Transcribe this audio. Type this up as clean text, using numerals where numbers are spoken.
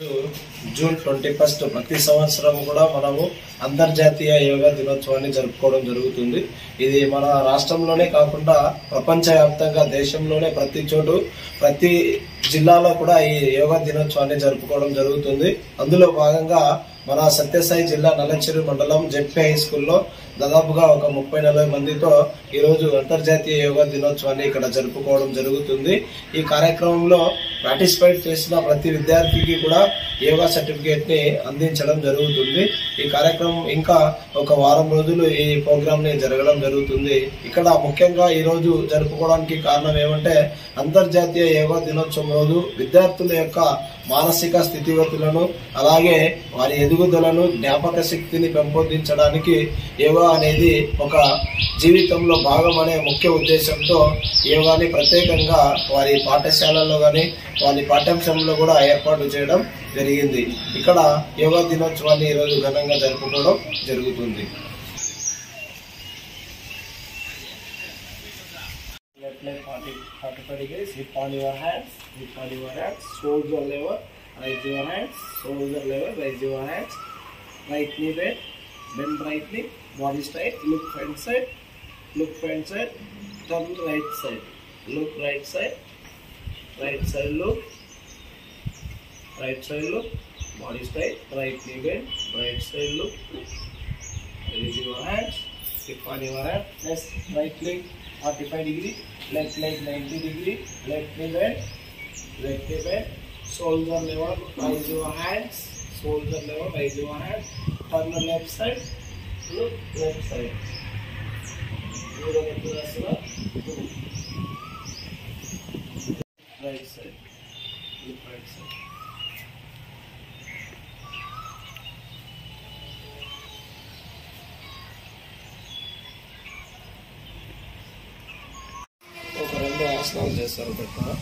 June 21 ప్రతి సంవత్సరం కూడా మనము అంతర్జాతీయ యోగా దినోత్సవాన్ని జరుపుకోవడం జరుగుతుంది. ఇది మన రాష్ట్రంలోనే కాకుండా ప్రపంచవ్యాప్తంగా దేశంలోనే ప్రతి చోటు ప్రతి జిల్లాలో కూడా ఈ యోగా దినోత్సవాన్ని జరుపుకోవడం జరుగుతుంది. అందులో భాగంగా మన సత్యసాయి జిల్లా నల్లచెరు మండలం జెడ్పీ హై స్కూల్లో దాదాపుగా ఒక 30-40 మందితో ఈ రోజు అంతర్జాతీయ యోగా దినోత్సవాన్ని ఇక్కడ జరుపుకోవడం జరుగుతుంది. ఈ కార్యక్రమంలో పార్టిసిపేట్ చేసిన ప్రతి విద్యార్థికి కూడా యోగా సర్టిఫికేట్ ని అందించడం జరుగుతుంది. ఈ కార్యక్రమం ఇంకా ఒక వారం రోజులు ఈ ప్రోగ్రామ్ ని జరగడం జరుగుతుంది. ఇక్కడ ముఖ్యంగా ఈ రోజు జరుపుకోవడానికి కారణం ఏమంటే అంతర్జాతీయ యోగా దినోత్సవం రోజు విద్యార్థుల యొక్క మానసిక స్థితిగతులను అలాగే వారి ఎదుగుదలను జ్ఞాపక శక్తిని పెంపొందించడానికి యోగా అనేది ఒక జీవితంలో భాగం అనే ముఖ్య ఉద్దేశంతో యోగాని ప్రత్యేకంగా వారి పాఠశాలల్లో గాని వారి పాఠ్యాంశంలో కూడా ఏర్పాటు చేయడం జరిగింది. ఇక్కడ యోగా దినోత్సవాన్ని ఈ రోజు ఘనంగా జరుపుకోవడం జరుగుతుంది. Left leg 45 degrees. Hip on your hands. Hip on your hands. Shoulder level. Raise your hands. Shoulder level. Raise your hands. Right knee bend. Bend right knee. Body straight. Look front side. Look front side. Turn right side. Look right side. Right side look. Right side look. Body straight. Right knee bend. Right side look. Raise your hands. Hip on your hand. Next right leg 45 degree. Left leg 90 degree. Left knee bend. Left knee bend. Shoulder level. Raise your hands. Shoulder level. Raise your hands. Turn the left side. Look left side. Right side. Look right side. ఒక రెండు ఆసనాలు చేస్తారు పెట్టారా.